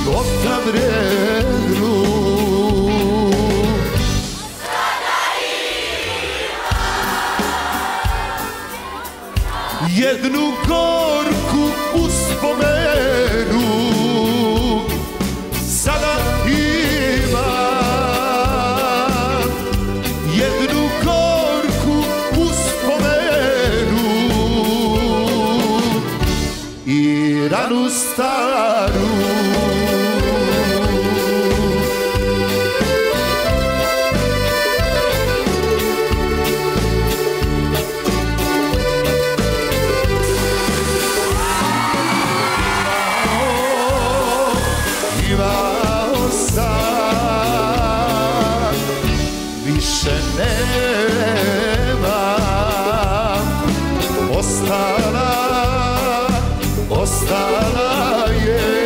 života vrijednu. Sada ima jednu gorku uspomenu. Sada ima jednu gorku uspomenu i ranu staru. Imao sam, više nemam. Ostala je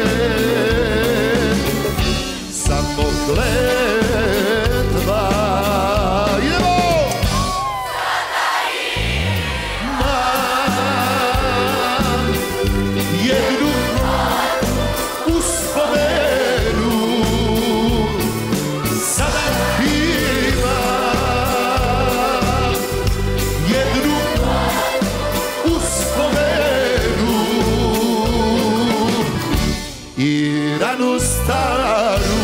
samo kletva. Idemo! Sada ima jednu uspomenu. Sada ima jednu uspomenu i ranu staru.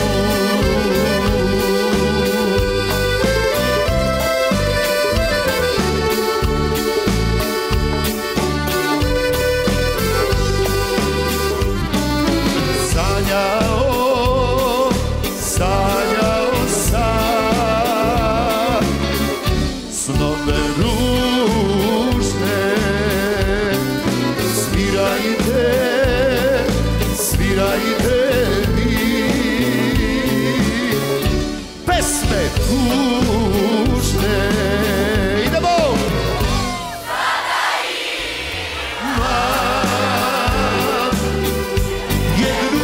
Sanjao sam snove ružne. Svirajte mi pesme tužne. Idemo! Sada ima Jednu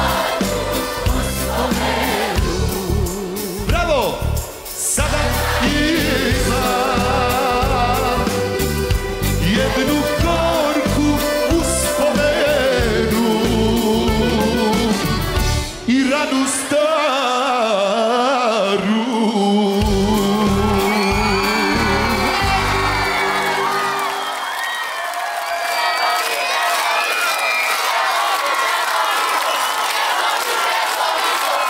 uspomenu. bravo! Sada ima jednu gorku uspomenu i ranu staru.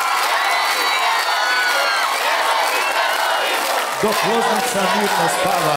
Dok Loznica mirno spava.